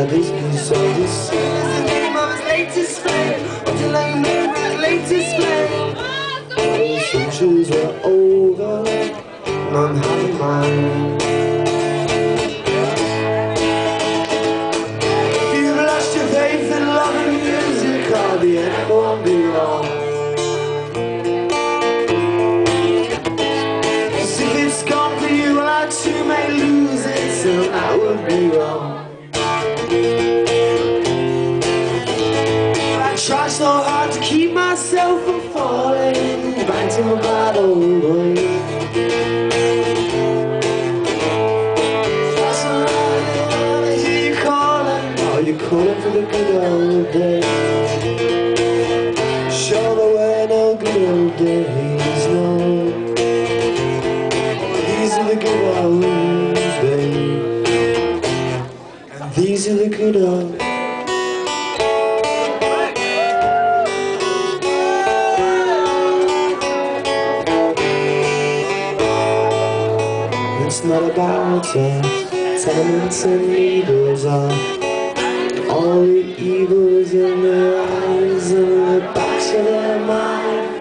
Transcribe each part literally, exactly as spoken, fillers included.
like this piece of the sea is the name of his latest flame. Until I remember his latest flame. Those centuries were over, and I'm having mine. If you've lost your faith in love and music, I'll be it won't be long. Cause if it's gone for you, well, I too may lose it, so that would be wrong. I try so hard to keep myself from falling back to my bad old ways. That's alright, I hear you calling. Oh, you're calling for the good old days. Sure there were no good old days, no. These are the good old days, and these are the good old. It's not about us, tenements and needles are all the evils in their eyes and in the backs of their mind.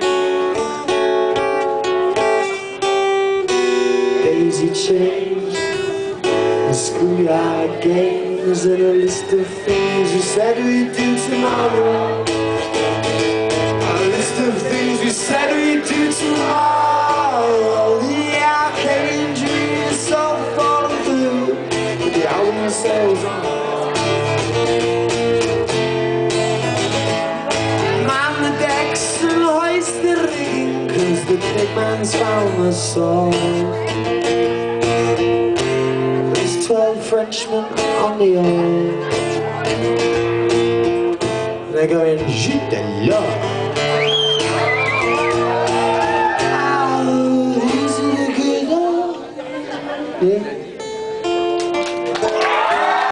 Daisy chains and schoolyard games and a list of things we said we'd do tomorrow. A list of things we said we'd do tomorrow. The arcade dream is so falling through with the album sales on. Man the decks and hoist the rigging, cause the big man's found the song. There's twelve Frenchmen on the oar. They're going, Jute de l'or. Oh, these are the good old. Yeah.